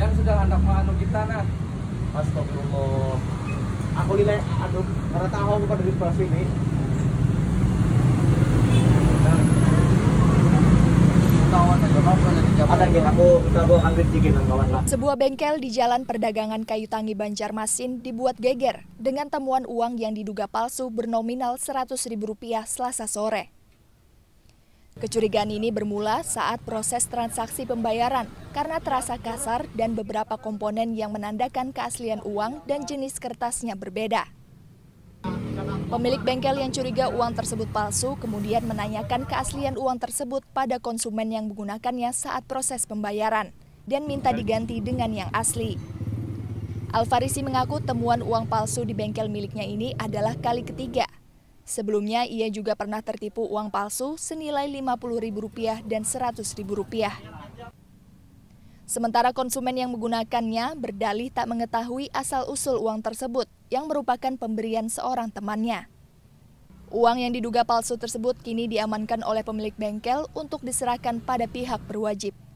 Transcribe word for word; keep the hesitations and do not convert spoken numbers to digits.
Yang sudah hendak menganu kita nah. Astagfirullah. Aku nilai, aduh, karena tahu aku pada di kelas ini. Ada yang aku, kita bawa ambil tiga kawan lah. Sebuah bengkel di Jalan Perdagangan Kayu Tangi Banjarmasin dibuat geger dengan temuan uang yang diduga palsu bernominal seratus ribu rupiah Selasa sore. Kecurigaan ini bermula saat proses transaksi pembayaran karena terasa kasar dan beberapa komponen yang menandakan keaslian uang dan jenis kertasnya berbeda. Pemilik bengkel yang curiga uang tersebut palsu kemudian menanyakan keaslian uang tersebut pada konsumen yang menggunakannya saat proses pembayaran dan minta diganti dengan yang asli. Alfarisi mengaku temuan uang palsu di bengkel miliknya ini adalah kali ketiga. Sebelumnya ia juga pernah tertipu uang palsu senilai lima puluh ribu rupiah dan seratus ribu rupiah. Sementara konsumen yang menggunakannya berdalih tak mengetahui asal-usul uang tersebut yang merupakan pemberian seorang temannya. Uang yang diduga palsu tersebut kini diamankan oleh pemilik bengkel untuk diserahkan pada pihak berwajib.